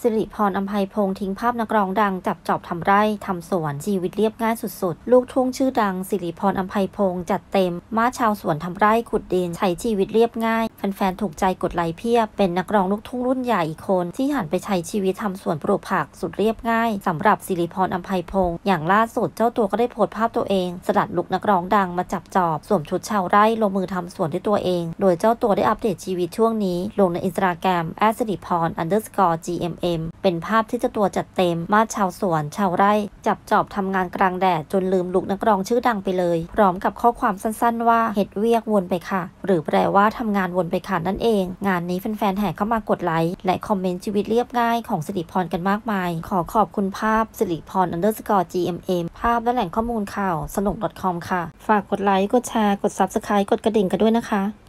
สิริพร อำไพพงษ์ทิ้งภาพนักร้องดังจับจอบทำไร่ทำสวนชีวิตเรียบง่ายสุดๆลูกทุ่งชื่อดังสิริพร อำไพพงษ์จัดเต็มมาชาวสวนทำไร่ขุดดินใช้ชีวิตเรียบง่ายแฟนๆถูกใจกดไลค์เพียบเป็นนักร้องลูกทุ่งรุ่นใหญ่อีกคนที่หันไปใช้ชีวิตทำสวนปลูกผักสุดเรียบง่ายสำหรับสิริพร อำไพพงษ์อย่างล่าสุดเจ้าตัวก็ได้โพสต์ภาพตัวเองสลัดลุคนักร้องดังมาจับจอบสวมชุดชาวไร่ลงมือทำสวนด้วยตัวเองโดยเจ้าตัวได้อัปเดตชีวิตช่วงนี้ลงใน Instagram @siripon_gmm เป็นภาพที่เจ้าตัวจัดเต็มมาชาวสวนชาวไร่จับจอบทำงานกลางแดดจนลืมลุคนักร้องชื่อดังไปเลยพร้อมกับข้อความสั้นๆว่าเฮ็ดเวียกวนไปค่ะหรือแปลว่าทำงานวนไปค่ะนั่นเองงานนี้แฟนๆแห่เข้ามากดไลค์และคอมเมนต์ชีวิตเรียบง่ายของสิริพรกันมากมายขอขอบคุณภาพสิริพร_gmm ภาพและแหล่งข้อมูลข่าวสนุก .com ค่ะฝากกดไลค์กดแชร์กด Subscribe กดกระดิ่งกันด้วยนะคะ